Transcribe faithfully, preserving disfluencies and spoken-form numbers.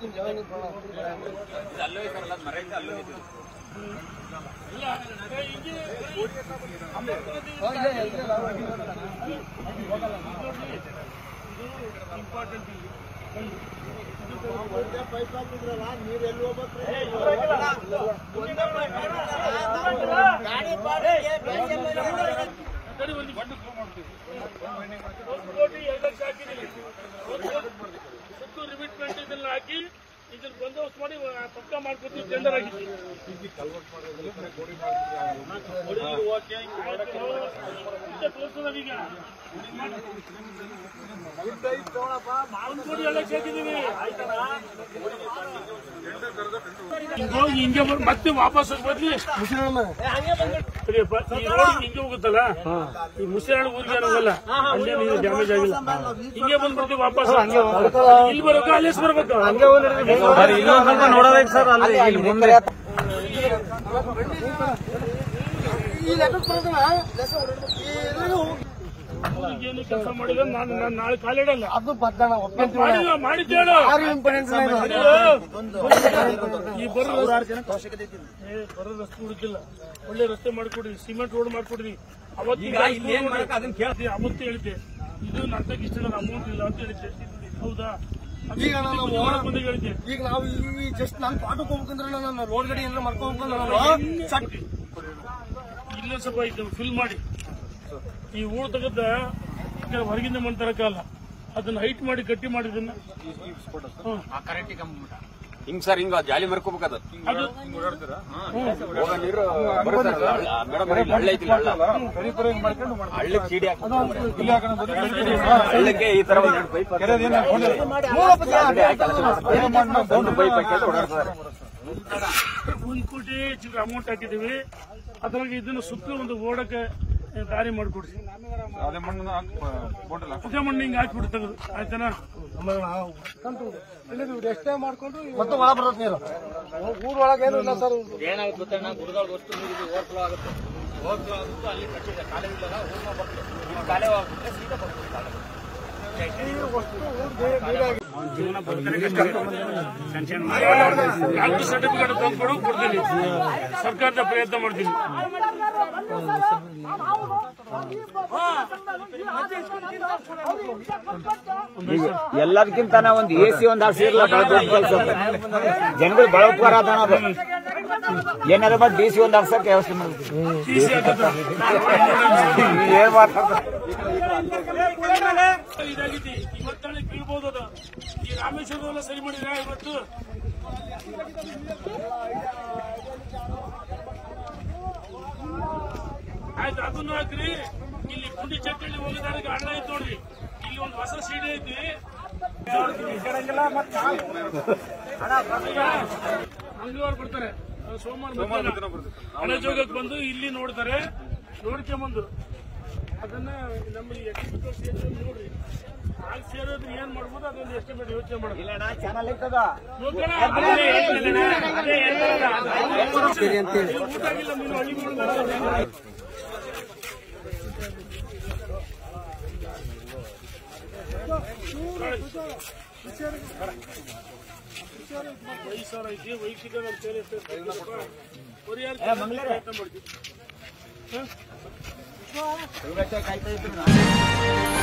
Important pipe ಹಾಕಿದ್ರಲ್ಲ ನೀರು ಎಲ್ಲಿ ಹೋಗ್ಬೇಕು ಕೋಟಿ ಎರಡು ಲಕ್ಷ ಹಾಕಿದ್ದೀವಿ. ಸುತ್ತು ರಿಮಿಟ್ಮೆಂಟ್ ಇದನ್ನ ಹಾಕಿ ಇದನ್ನ ಬಂದೋಬಸ್ತ್ ಮಾಡಿ ಪಕ್ಕ ಮಾಡ್ಕೊತೀವಿ. ಟೆಂಡರ್ ಆಗಿತ್ತು ತೋರಿಸೋದೀಗ ಒಂದು ಕೋಟಿ ಎರಡು ಲಕ್ಷ ಹಾಕಿದ್ದೀವಿ. ಹೋಗಿ ಹಿಂಗೆ ಮತ್ತೆ ವಾಪಸ್ ಬದ್ಲಿ ಹಿಂಗೆ ಹೋಗುತ್ತಲ್ಲ ಈ ಮುಸಿರಾಳ ಊರಿಗೆ ಹೋಗಲ್ಲ, ಅಲ್ಲೇ ನೀರು ಡ್ಯಾಮೇಜ್ ಆಗಿಲ್ಲ. ಹಿಂಗೆ ಬಂದ್ಬಿಡ್ತೀವಿ ವಾಪಸ್. ಇಲ್ಲಿ ಬರ್ಬೇಕು ಅಲ್ಲೇಸ್ ಬರ್ಬೇಕು. ನೋಡಬೇಕು ಸರ್ ಅಲ್ಲಿ ಮುಂದೆ ಏನು ಕೆಲಸ ಮಾಡಿದ್ರೆ ನಾನು ನಾನು ನಾಳೆ ಕಾಲಿಡಲ್ಲ. ಅದು ಬದ್ದಣ ಮಾಡಿದ್ದೇಳು ಈ ಬರೋ ಬರೋ ರಸ್ತೆ ಹುಡುಕಿಲ್ಲ. ಒಳ್ಳೆ ರಸ್ತೆ ಮಾಡ್ಕೊಡ್ರಿ, ಸಿಮೆಂಟ್ ರೋಡ್ ಮಾಡ್ಕೊಡ್ರಿ. ಅವತ್ತು ಅವತ್ತು ಹೇಳಿದ್ದೆ ಇದು ನರ್ತಕ್ಕೆ ಇಷ್ಟ ಅಮೌಂಟ್ ಇಲ್ಲ ಅಂತ ಹೇಳಿದ್ದೆ. ಹೌದಾ? ಈಗ ನಾವು ಈಗ ನಾವು ಈ ಜಸ್ಟ್ ನಾನು ಪಾಠಕ್ಕೆ ಹೋಗ್ಬೇಕಂದ್ರೆ ನಾನು ರೋಡ್ ಗಡಿ ಏನಾರ ಮಾಡ್ಕೋಬೇಕಂದ್ರೆ ಇಲ್ಲೇ ಸ್ವಲ್ಪ ಇದು ಫಿಲ್ ಮಾಡಿ ಈ ಊರು ತೆಗೆದ ಹೊರಗಿಂದ ಮಣ್ತರಕ್ಕಲ್ಲ, ಅದನ್ನ ಹೈಟ್ ಮಾಡಿ ಗಟ್ಟಿ ಮಾಡಿದನ್ನ ಹಿಂಗ್ ಸರ್ ಹಿಂಗ ಜಾಲಿ ಮರ್ಕೋಬೇಕದ ನೀರು ಹಳ್ಳ ಐತಿ ಹಳ್ಳಿ ಚೀಡಿ ಹಳ್ಳಕ್ಕೆ ಈ ತರ ಪೈಪ್ ಒಂದು ಕೋಟಿ ಚಿಲ್ಲರೆ ಅಮೌಂಟ್ ಹಾಕಿದೀವಿ. ಅದ್ರಾಗ ಇದನ್ನ ಸುತ್ತಲೂ ಒಂದು ಓಡಕ್ಕೆ ದಾರಿ ಮಾಡಿಕೊಡ್ರಿ. ಅದೇ ಮಣ್ಣು ಹಿಂಗೆ ಹಾಕಿಬಿಟ್ಟು ತೆಗೆದು ಆಯ್ತಾನ. ಎಷ್ಟೇ ಮಾಡ್ಕೊಂಡು ಮತ್ತೆ ಒಳ ಬರುತ್ತೆ ನೀರು. ಊರ್ ಒಳಗೆ ಏನು ಇಲ್ಲ ಸರ್. ಏನಾಗುತ್ತೆ ಗೊತ್ತಣ್ಣ, ಗುರುಗಳು ವಸ್ತು ನೀರು ಓವರ್ಫ್ಲೋ ಆಗುತ್ತೆ. ಓವರ್ಫ್ಲೋ ಆಗುತ್ತೆ ಅಲ್ಲಿ ಕಟ್ಟಿದೆ ಕಾಲೇ ಇಲ್ಲ, ಊರ್ನ ಬರ್ತದೆ. ಕಾಲೇ ಹೋಗ್ಬಿಟ್ರೆ ಸೀದಾ ಬರ್ತದೆ ಕಾಲೇ. ಜೀವನ ನಾಲ್ಕು ಸರ್ಟಿಫಿಕೇಟ್ ತಂದ್ಕೊಡು ಕೊಡ್ತೀನಿ. ಸರ್ಕಾರದ ಪ್ರಯತ್ನ ಮಾಡ್ತೀನಿ. ಎಲ್ಲದಕ್ಕಿಂತ ಒಂದು ಎ ಸಿ ಒಂದು ಹಾಕ್ಸಿರ್ಲ ಜನಗಳು ಬಹಳ ಉಪಕಾರ ಅದ. ಏನಾರ ಬಟ್ ಡಿ ಸಿ ಒಂದು ಹಾಕ್ಸಕ್ಕೆ ವ್ಯವಸ್ಥೆ ಮಾಡ್ತೀವಿ. ಏನ್ ಮಾತಾಡ್ತಾರೆ ಇದಾಗಿದೆ. ಇವತ್ತಾಳೆ ಬೀಳ್ಬೋದು. ಅದು ಈ ರಾಮೇಶ್ವರದೆಲ್ಲ ಸರಿ ಮಾಡಿದ್ರ ಇವತ್ತು ಆಯ್ತು. ಅದನ್ನು ಹಾಕ್ರಿ. ಇಲ್ಲಿ ಕುಂಡಿ ಚಟ್ಟಳ್ಳಿ ಹೋಗಿದಾರಿಗೆ ಹಳ್ಳ ಐತಿ ನೋಡ್ರಿ. ಇಲ್ಲಿ ಒಂದು ಹೊಸ ಸೀಡೆ ಐತಿ. ಮಂಗಳವಾರ ಬರ್ತಾರೆ, ಸೋಮವಾರ ಹಳೆ ಜೋಗಕ್ಕೆ ಬಂದು ಇಲ್ಲಿ ನೋಡ್ತಾರೆ. ನೋಡ್ಕೊಂಬಂದು ಅದನ್ನ ನಮ್ಮ ಎಕ್ಸಿಕ್ಯೂಟಿವ್ ಸೇರಿ ನೋಡ್ರಿ. ಅಲ್ಲಿ ಸೇರೋದು ಏನ್ ಮಾಡ್ಬೋದು ಅದೊಂದು ಎಸ್ಟಿಮೇಟ್ ಯೋಚನೆ ಮಾಡೋದು. ಚಾನಲ್ ಇರ್ತದ ಊಟ ಆಗಿಲ್ಲ ನೀನು ಹಳ್ಳಿ ವಯಸ್ಸಾರ ಐತಿ. ವೈಯಕ್ತಿಕ ಪರಿಹಾರ ಪ್ರಯತ್ನ ಮಾಡ್ತೀವಿ.